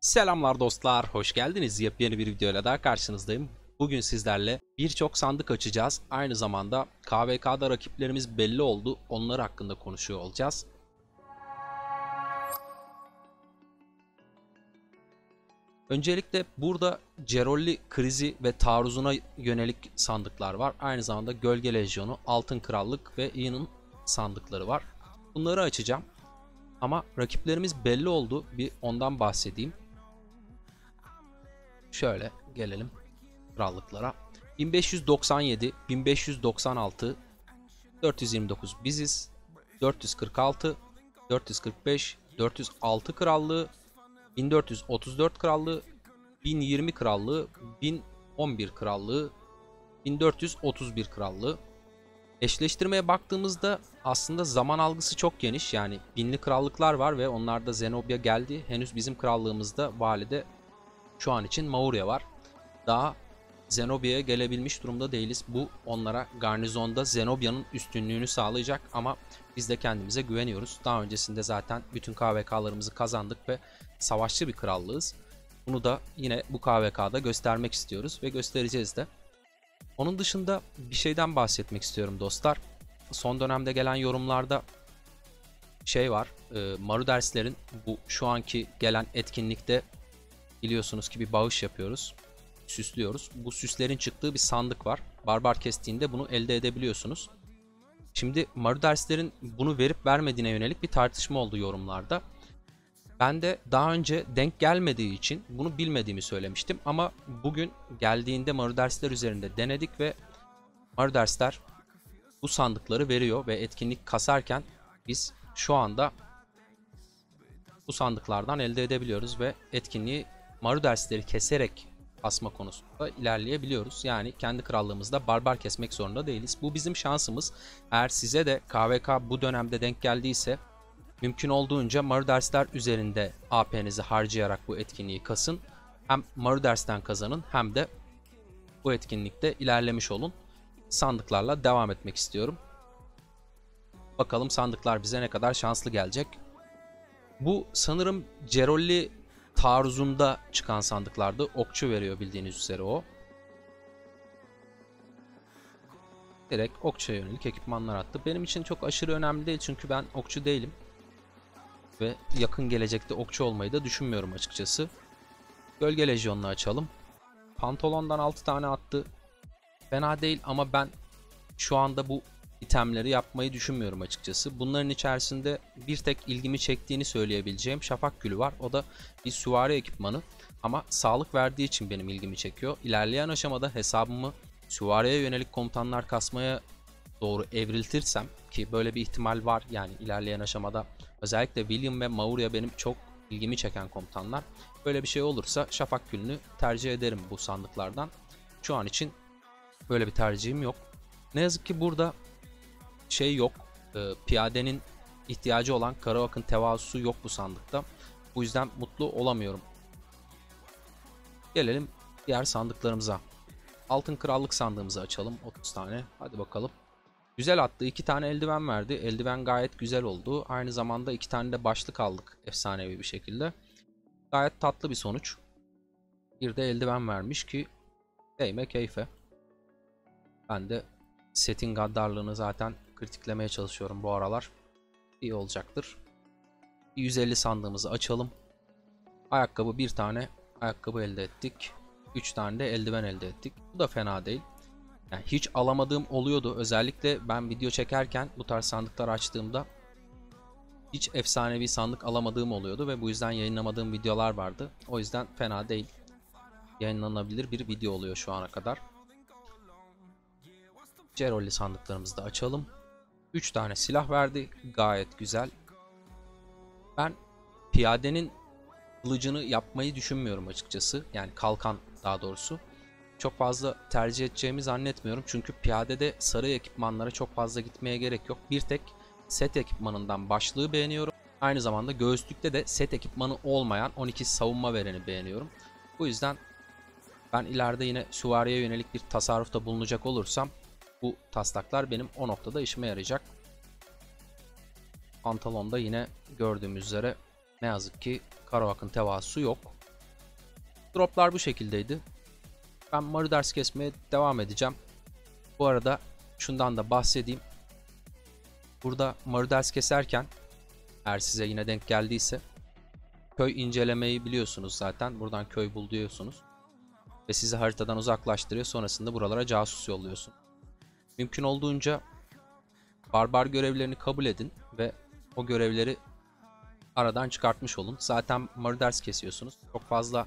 Selamlar dostlar, hoş geldiniz. Yepyeni bir videoyla daha karşınızdayım. Bugün sizlerle birçok sandık açacağız. Aynı zamanda KVK'da rakiplerimiz belli oldu. Onlar hakkında konuşuyor olacağız. Öncelikle burada Cerolli krizi ve taarruzuna yönelik sandıklar var. Aynı zamanda Gölge Lejyonu, Altın Krallık ve Ian'ın sandıkları var. Bunları açacağım. Ama rakiplerimiz belli oldu. Bir ondan bahsedeyim. Şöyle gelelim krallıklara. 1597, 1596, 429 biziz, 446, 445, 406 krallığı, 1434 krallığı, 1020 krallığı, 1011 krallığı, 1431 krallığı. Eşleştirmeye baktığımızda aslında zaman algısı çok geniş. Yani binli krallıklar var ve onlarda Zenobia geldi. Henüz bizim krallığımızda valide şu an için Maurya var. Daha Zenobia'ya gelebilmiş durumda değiliz. Bu onlara garnizonda Zenobia'nın üstünlüğünü sağlayacak ama biz de kendimize güveniyoruz. Daha öncesinde zaten bütün KVK'larımızı kazandık ve savaşçı bir krallığız. Bunu da yine bu KVK'da göstermek istiyoruz ve göstereceğiz de. Onun dışında bir şeyden bahsetmek istiyorum dostlar. Son dönemde gelen yorumlarda şey var. Maruderslerin bu şu anki gelen etkinlikte biliyorsunuz ki bir bağış yapıyoruz. Süslüyoruz. Bu süslerin çıktığı bir sandık var. Barbar kestiğinde bunu elde edebiliyorsunuz. Şimdi Maruderslerin bunu verip vermediğine yönelik bir tartışma oldu yorumlarda. Ben de daha önce denk gelmediği için bunu bilmediğimi söylemiştim. Ama bugün geldiğinde Marudersler üzerinde denedik ve Marudersler bu sandıkları veriyor ve etkinlik kasarken biz şu anda bu sandıklardan elde edebiliyoruz ve etkinliği Marudersleri keserek asma konusunda ilerleyebiliyoruz. Yani kendi krallığımızda barbar kesmek zorunda değiliz. Bu bizim şansımız. Eğer size de KVK bu dönemde denk geldiyse mümkün olduğunca Marudersler üzerinde AP'nizi harcayarak bu etkinliği kasın. Hem Maruders'ten kazanın hem de bu etkinlikte ilerlemiş olun. Sandıklarla devam etmek istiyorum. Bakalım sandıklar bize ne kadar şanslı gelecek. Bu sanırım Cerolli taarruzunda çıkan sandıklardı. Okçu veriyor bildiğiniz üzere o. Direkt okçuya yönelik ekipmanlar attı. Benim için çok aşırı önemli değil çünkü ben okçu değilim. Ve yakın gelecekte okçu olmayı da düşünmüyorum açıkçası. Gölge Lejyonu'nu açalım. Pantolondan 6 tane attı. Fena değil ama ben şu anda bu itemleri yapmayı düşünmüyorum açıkçası. Bunların içerisinde bir tek ilgimi çektiğini söyleyebileceğim Şafak Gülü var. O da bir süvari ekipmanı ama sağlık verdiği için benim ilgimi çekiyor. İlerleyen aşamada hesabımı süvariye yönelik komutanlar kasmaya doğru evriltirsem ki böyle bir ihtimal var, yani ilerleyen aşamada özellikle William ve Maurya benim çok ilgimi çeken komutanlar. Böyle bir şey olursa Şafak Gülü'nü tercih ederim bu sandıklardan. Şu an için böyle bir tercihim yok. Ne yazık ki burada şey yok. Piyadenin ihtiyacı olan Karaok'un tevazusu yok bu sandıkta. Bu yüzden mutlu olamıyorum. Gelelim diğer sandıklarımıza. Altın Krallık sandığımızı açalım. 30 tane. Hadi bakalım. Güzel attı. 2 tane eldiven verdi. Eldiven gayet güzel oldu. Aynı zamanda 2 tane de başlık aldık efsanevi bir şekilde. Gayet tatlı bir sonuç. Bir de eldiven vermiş ki değme keyfe. Ben de setin gaddarlığını zaten kritiklemeye çalışıyorum bu aralar. İyi olacaktır. 150 sandığımızı açalım. Ayakkabı, bir tane ayakkabı elde ettik. 3 tane de eldiven elde ettik. Bu da fena değil. Yani hiç alamadığım oluyordu. Özellikle ben video çekerken bu tarz sandıklar açtığımda hiç efsanevi sandık alamadığım oluyordu ve bu yüzden yayınlamadığım videolar vardı. O yüzden fena değil. Yayınlanabilir bir video oluyor şu ana kadar. Cerolli sandıklarımızı da açalım. 3 tane silah verdi. Gayet güzel. Ben piyadenin kılıcını yapmayı düşünmüyorum açıkçası. Yani kalkan daha doğrusu. Çok fazla tercih edeceğimi zannetmiyorum. Çünkü piyadede sarı ekipmanlara çok fazla gitmeye gerek yok. Bir tek set ekipmanından başlığı beğeniyorum. Aynı zamanda göğüslükte de set ekipmanı olmayan 12 savunma vereni beğeniyorum. Bu yüzden ben ileride yine süvariye yönelik bir tasarrufta bulunacak olursam bu taslaklar benim o noktada işime yarayacak. Pantolonda yine gördüğümüz üzere ne yazık ki Karaok'un tevazusu yok. Droplar bu şekildeydi. Ben Maruders kesmeye devam edeceğim. Bu arada şundan da bahsedeyim. Burada Maruders keserken, eğer size yine denk geldiyse, köy incelemeyi biliyorsunuz zaten. Buradan köy bul diyorsunuz. Ve sizi haritadan uzaklaştırıyor. Sonrasında buralara casus yolluyorsun. Mümkün olduğunca barbar görevlerini kabul edin ve o görevleri aradan çıkartmış olun. Zaten Maruders kesiyorsunuz. Çok fazla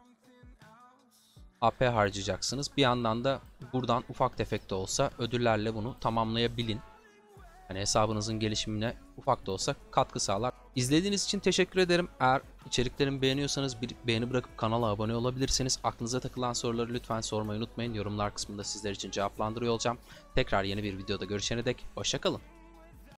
AP harcayacaksınız. Bir yandan da buradan ufak tefek de olsa ödüllerle bunu tamamlayabilin. Yani hesabınızın gelişimine ufak da olsa katkı sağlar. İzlediğiniz için teşekkür ederim. Eğer içeriklerimi beğeniyorsanız bir beğeni bırakıp kanala abone olabilirsiniz. Aklınıza takılan soruları lütfen sormayı unutmayın. Yorumlar kısmında sizler için cevaplandırıyor olacağım. Tekrar yeni bir videoda görüşene dek hoşça kalın.